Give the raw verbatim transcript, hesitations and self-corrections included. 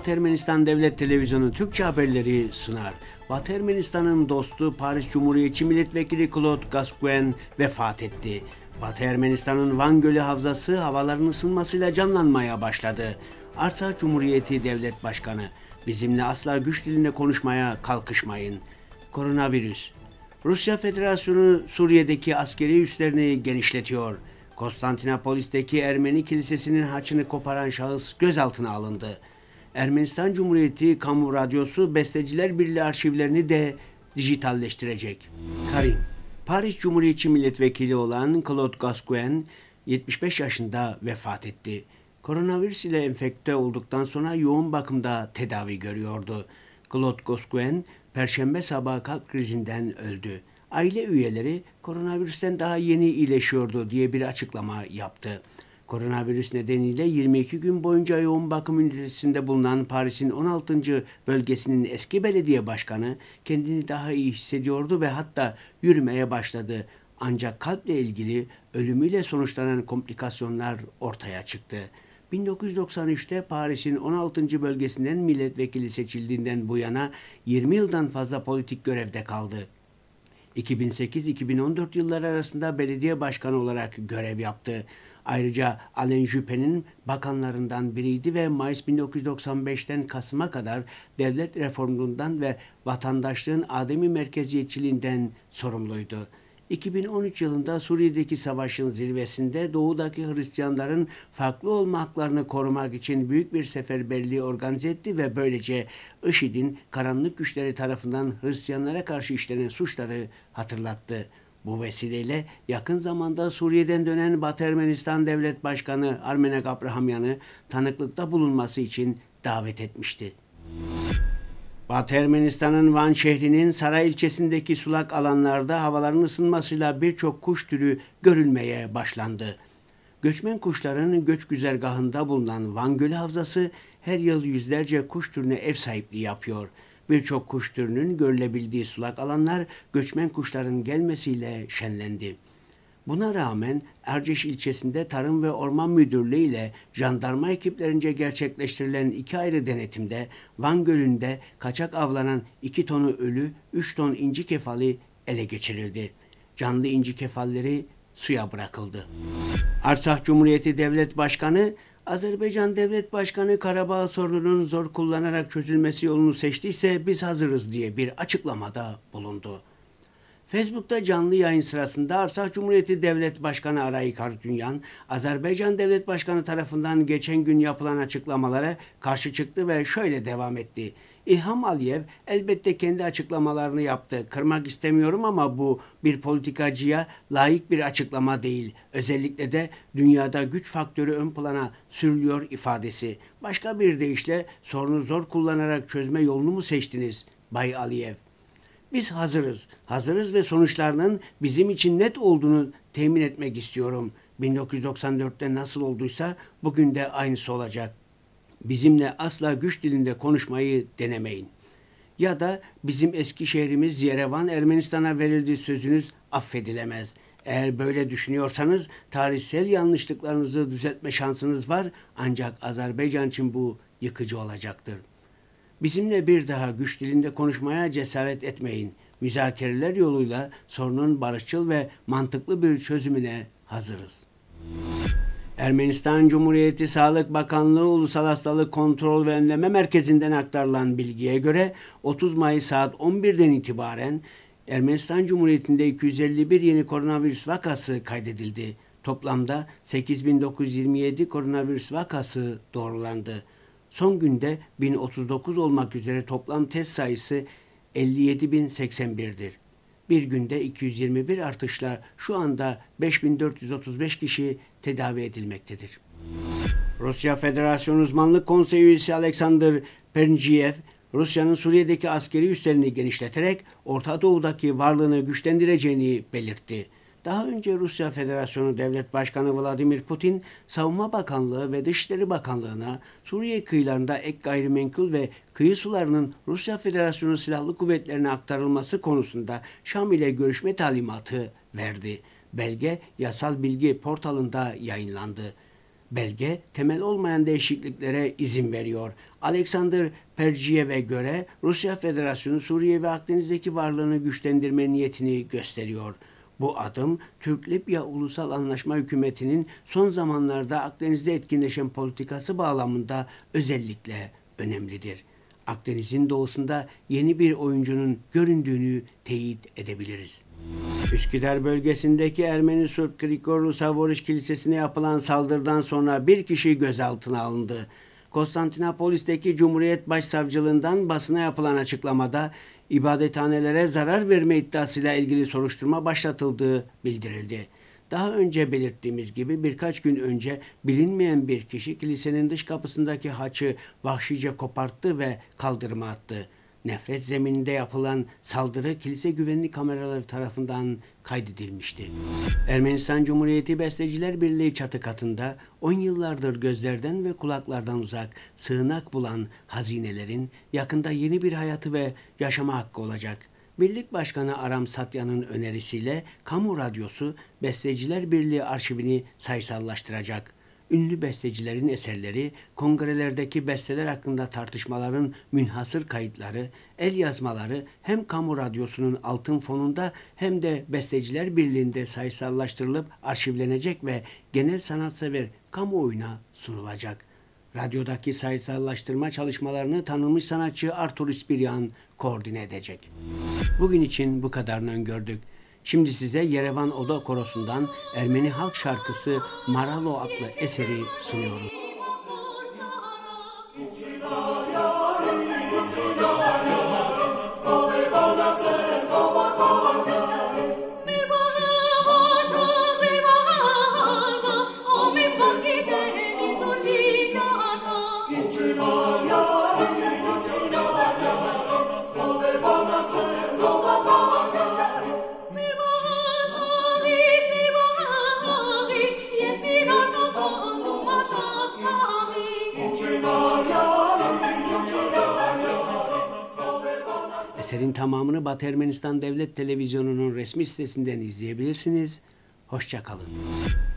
Batı Ermenistan Devlet Televizyonu Türkçe haberleri sunar. Batı Ermenistan'ın dostu Paris Cumhuriyetçi Milletvekili Claude Gascoigne vefat etti. Batı Ermenistan'ın Van Gölü Havzası havaların ısınmasıyla canlanmaya başladı. Artsakh Cumhuriyeti Devlet Başkanı, bizimle asla güç dilinde konuşmaya kalkışmayın. Koronavirüs. Rusya Federasyonu Suriye'deki askeri üslerini genişletiyor. Konstantinopolis'teki Ermeni Kilisesi'nin haçını koparan şahıs gözaltına alındı. Ermenistan Cumhuriyeti Kamu Radyosu Besteciler Birliği arşivlerini de dijitalleştirecek. Karin. Paris Cumhuriyetçi Milletvekili olan Claude Gascoigne yetmiş beş yaşında vefat etti. Koronavirüs ile enfekte olduktan sonra yoğun bakımda tedavi görüyordu. Claude Gascoigne Perşembe sabahı kalp krizinden öldü. Aile üyeleri koronavirüsten daha yeni iyileşiyordu diye bir açıklama yaptı. Koronavirüs nedeniyle yirmi iki gün boyunca yoğun bakım ünitesinde bulunan Paris'in on altıncı bölgesinin eski belediye başkanı kendini daha iyi hissediyordu ve hatta yürümeye başladı. Ancak kalple ilgili ölümüyle sonuçlanan komplikasyonlar ortaya çıktı. bin dokuz yüz doksan üçte Paris'in on altıncı bölgesinden milletvekili seçildiğinden bu yana yirmi yıldan fazla politik görevde kaldı. iki bin sekiz iki bin on dört yılları arasında belediye başkanı olarak görev yaptı. Ayrıca Alain Juppé'nin bakanlarından biriydi ve Mayıs bin dokuz yüz doksan beşten Kasım'a kadar devlet reformundan ve vatandaşlığın ademi merkeziyetçiliğinden sorumluydu. iki bin on üç yılında Suriye'deki savaşın zirvesinde doğudaki Hristiyanların farklı olma haklarını korumak için büyük bir seferberliği organize etti ve böylece IŞİD'in karanlık güçleri tarafından Hristiyanlara karşı işlenen suçları hatırlattı. Bu vesileyle yakın zamanda Suriye'den dönen Batı Ermenistan Devlet Başkanı Armenak Abrahamyan'ı tanıklıkta bulunması için davet etmişti. Batı Ermenistan'ın Van şehrinin Saray ilçesindeki sulak alanlarda havaların ısınmasıyla birçok kuş türü görülmeye başlandı. Göçmen kuşların göç güzergahında bulunan Van Gölü Havzası her yıl yüzlerce kuş türüne ev sahipliği yapıyor. Birçok kuş türünün görülebildiği sulak alanlar göçmen kuşların gelmesiyle şenlendi. Buna rağmen Erciş ilçesinde Tarım ve Orman Müdürlüğü ile jandarma ekiplerince gerçekleştirilen iki ayrı denetimde Van Gölü'nde kaçak avlanan iki tonu ölü, üç ton inci kefali ele geçirildi. Canlı inci kefalleri suya bırakıldı. Artsakh Cumhuriyeti Devlet Başkanı, Azerbaycan Devlet Başkanı Karabağ sorununun zor kullanarak çözülmesi yolunu seçtiyse biz hazırız diye bir açıklamada bulundu. Facebook'ta canlı yayın sırasında Artsakh Cumhuriyeti Devlet Başkanı Arayik Harutyunyan, Azerbaycan Devlet Başkanı tarafından geçen gün yapılan açıklamalara karşı çıktı ve şöyle devam etti. İlham Aliyev elbette kendi açıklamalarını yaptı. Kırmak istemiyorum ama bu bir politikacıya layık bir açıklama değil. Özellikle de dünyada güç faktörü ön plana sürülüyor ifadesi. Başka bir deyişle sorunu zor kullanarak çözme yolunu mu seçtiniz Bay Aliyev? Biz hazırız. Hazırız ve sonuçlarının bizim için net olduğunu temin etmek istiyorum. bin dokuz yüz doksan dörtte nasıl olduysa bugün de aynısı olacak. Bizimle asla güç dilinde konuşmayı denemeyin. Ya da bizim eski şehrimiz Yerevan Ermenistan'a verildiği sözünüz affedilemez. Eğer böyle düşünüyorsanız tarihsel yanlışlıklarınızı düzeltme şansınız var ancak Azerbaycan için bu yıkıcı olacaktır. Bizimle bir daha güç dilinde konuşmaya cesaret etmeyin. Müzakereler yoluyla sorunun barışçıl ve mantıklı bir çözümüne hazırız. Ermenistan Cumhuriyeti Sağlık Bakanlığı Ulusal Hastalık Kontrol ve Önleme Merkezi'nden aktarılan bilgiye göre otuz Mayıs saat on birden itibaren Ermenistan Cumhuriyeti'nde iki yüz elli bir yeni koronavirüs vakası kaydedildi. Toplamda sekiz bin dokuz yüz yirmi yedi koronavirüs vakası doğrulandı. Son günde bin otuz dokuz olmak üzere toplam test sayısı elli yedi bin seksen bir'dir. Bir günde iki yüz yirmi bir artışla şu anda beş bin dört yüz otuz beş kişi tedavi edilmektedir. Rusya Federasyonu Uzmanlık Konseyi üyesi Alexander Pernjiyev, Rusya'nın Suriye'deki askeri üslerini genişleterek Orta Doğu'daki varlığını güçlendireceğini belirtti. Daha önce Rusya Federasyonu Devlet Başkanı Vladimir Putin, Savunma Bakanlığı ve Dışişleri Bakanlığı'na Suriye kıyılarında ek gayrimenkul ve kıyı sularının Rusya Federasyonu Silahlı Kuvvetlerine aktarılması konusunda Şam ile görüşme talimatı verdi. Belge yasal bilgi portalında yayınlandı. Belge temel olmayan değişikliklere izin veriyor. Alexander Perjiyev'e göre Rusya Federasyonu Suriye ve Akdeniz'deki varlığını güçlendirme niyetini gösteriyor. Bu adım Türk-Libya Ulusal Anlaşma Hükümeti'nin son zamanlarda Akdeniz'de etkinleşen politikası bağlamında özellikle önemlidir. Akdeniz'in doğusunda yeni bir oyuncunun göründüğünü teyit edebiliriz. Üsküdar bölgesindeki Ermeni Surp Grigorlu Savoriş Kilisesi'ne yapılan saldırıdan sonra bir kişi gözaltına alındı. Konstantinopolis'teki Cumhuriyet Başsavcılığından basına yapılan açıklamada ibadethanelere zarar verme iddiasıyla ilgili soruşturma başlatıldığı bildirildi. Daha önce belirttiğimiz gibi birkaç gün önce bilinmeyen bir kişi kilisenin dış kapısındaki haçı vahşice koparttı ve kaldırıma attı. Nefret zemininde yapılan saldırı kilise güvenlik kameraları tarafından kaydedilmişti. Ermenistan Cumhuriyeti Besteciler Birliği çatı katında on yıllardır gözlerden ve kulaklardan uzak sığınak bulan hazinelerin yakında yeni bir hayatı ve yaşama hakkı olacak. Birlik Başkanı Aram Satya'nın önerisiyle Kamu Radyosu Besteciler Birliği arşivini sayısallaştıracak. Ünlü bestecilerin eserleri, kongrelerdeki besteler hakkında tartışmaların münhasır kayıtları, el yazmaları hem Kamu Radyosu'nun altın fonunda hem de Besteciler Birliği'nde sayısallaştırılıp arşivlenecek ve genel sanatsever kamuoyuna sunulacak. Radyodaki sayısallaştırma çalışmalarını tanınmış sanatçı Artur İspiryan koordine edecek. Bugün için bu kadarını öngördük. Şimdi size Yerevan Oda Korosu'ndan Ermeni halk şarkısı Maralo adlı eseri sunuyoruz. Eserin tamamını Batı Ermenistan Devlet Televizyonu'nun resmi sitesinden izleyebilirsiniz. Hoşça kalın.